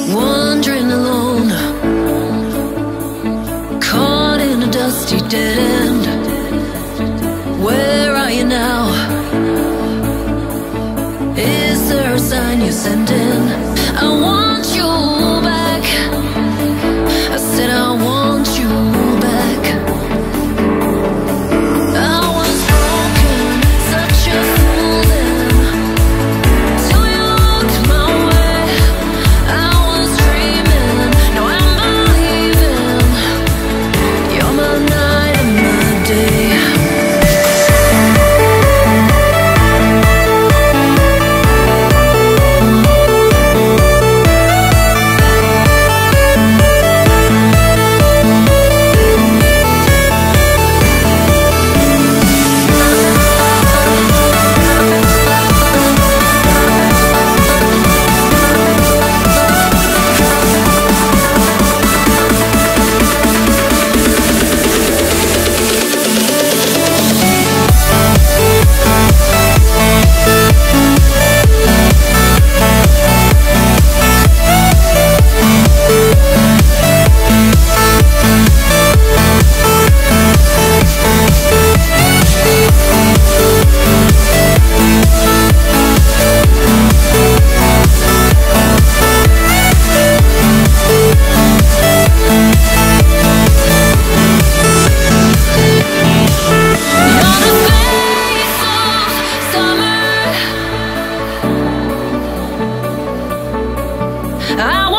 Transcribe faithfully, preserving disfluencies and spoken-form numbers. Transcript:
wandering alone, caught in a dusty dead end. Where are you now? Is there a sign you're sending? I want you back. I said I want you back. I was broken, such a fool then, till you looked my way. I was dreaming, now I'm believing. You're my night and my day. I